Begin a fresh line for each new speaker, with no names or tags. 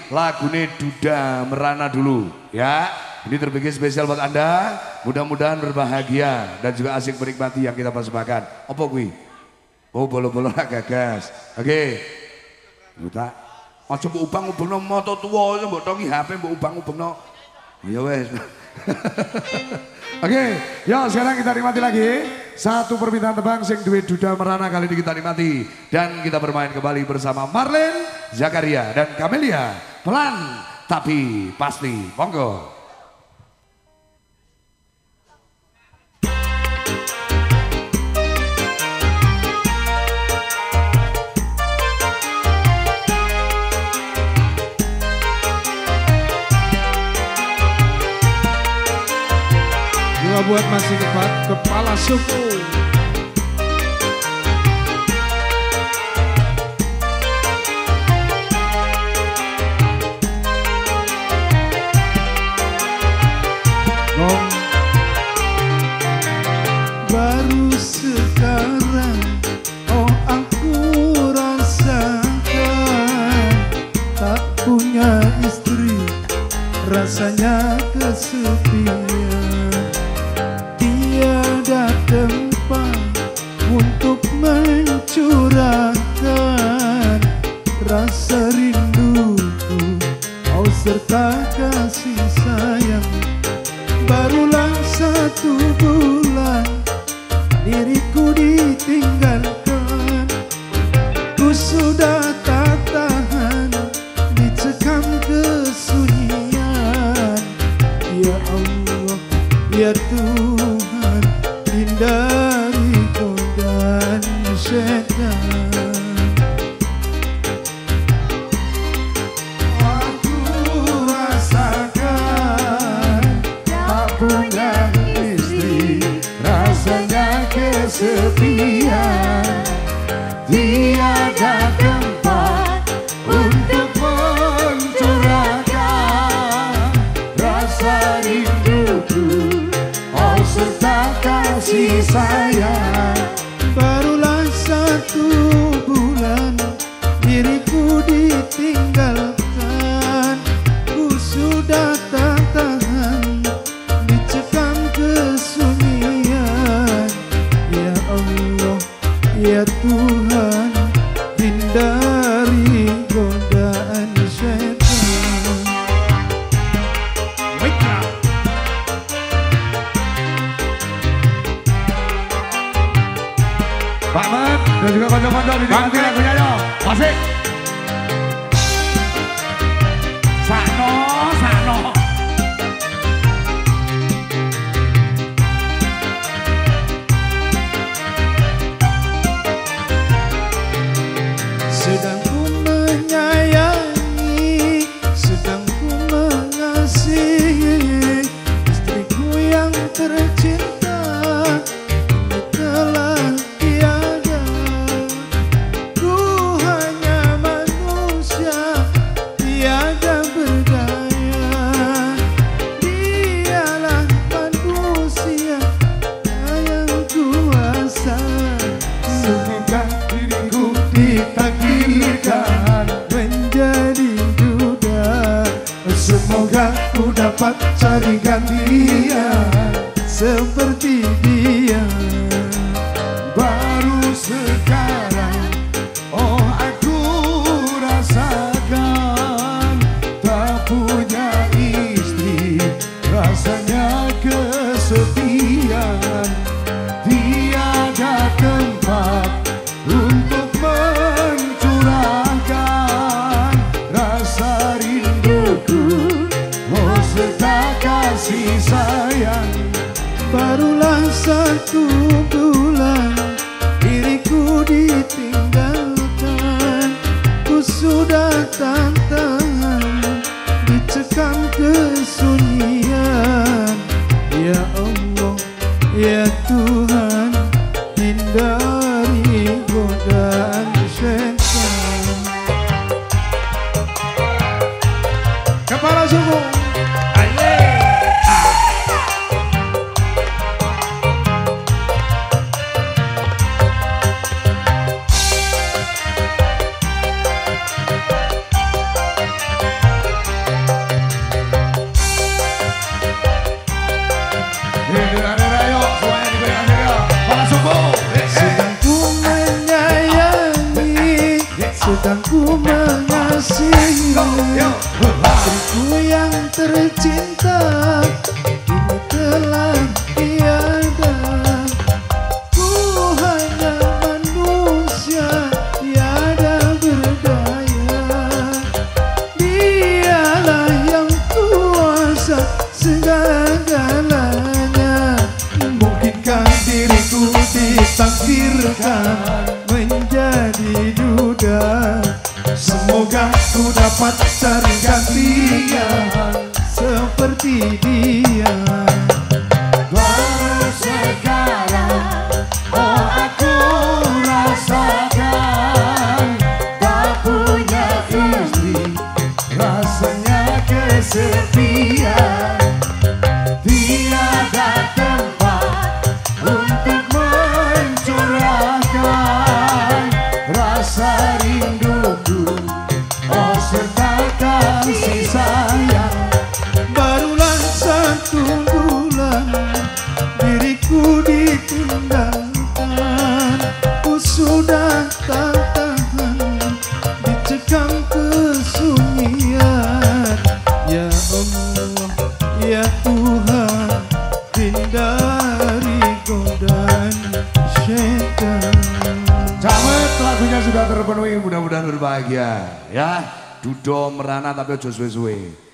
lagune Duda Merana dulu ya. Ini terbikin spesial buat Anda. Mudah-mudahan berbahagia dan juga asik menikmati yang kita persembahkan. Apa kuwi? Oh bolo-bolo lah gagas. Oke. Udah. Aja mbok ubang-ubengno moto tuwa, mbok tongi HP mbok ubang-ubengno. Ya wes.
Oke, ya sekarang kita nikmati lagi satu permintaan tebang sing duwe Duda Merana kali ini kita nikmati dan kita bermain kembali bersama Marlin, Zakaria dan Camelia. Pelan tapi pasti. Monggo.
Buat masih nikmat kepala suku.
Baru sekarang oh aku rasakan tak punya istri rasanya kesepian. Tiada tempat untuk mencurahkan rasa rinduku, oh serta kasih sayang. Barulah 1 bulan diriku ditinggalkan, ku sudah tak tahan dicekam kesunyian. Ya Allah, ya Tuhan, hindari godaan setan. Aku rasakan tak punya istri rasanya kesepian. Tiada tempat untuk mencurahkan rasa rinduku, oh serta kasih sayang. Barulah 1 bulan diriku ditinggalkan, ku sudah tak tahan dicekam kesunyian. Ya Allah, ya Tuhan, hindari godaan setan.
Pak Mat dan juga konco-konco dinikmati lagunya yo. Asik. Sakno, sakno.
Sedang ku menyayangi, sedang ku mengasihi istriku yang tercinta, ini telah tiada. Ku hanya manusia tiada berdaya, dialah manusia yang kuasa. Semoga diriku ditakdirkan menjadi duda, semoga ku dapat cari gantian seperti dia. Baru sekarang oh aku rasakan tak punya istri rasanya kesepian. Tiada tempat untuk mencurahkan rasa rinduku, oh serta kasih sayang. Barulah 1 bulan diriku ditinggalkan, ku sudah tak tahan dicekam kesunyian. Ya Allah, ya Tuhan, hindari godaan setan.
Kepala suku.
Hatiku yang tercinta ini telah tiada. Ku hanya manusia tiada berdaya. Dialah yang kuasa segala-galanya. Mungkinkah diriku ditakdirkan menjadi duda? Semoga ku dapat cari gantinya seperti dia.
Baru sekarang oh aku rasakan tak punya istri, rasanya kesepian. Tiada tempat untuk mencurahkan rasa rinduku, oh serta kasih sayang.
Barulah 1 bulan diriku ditinggalkan. Ku sudah tak tahan dicekam kesunyian. Ya Allah, ya Tuhan, hindari godaan syaitan.
Camet, lagunya sudah terpenuhi, mudah-mudahan berbahagia ya. Dudo merana tapi ojo suwe-suwe.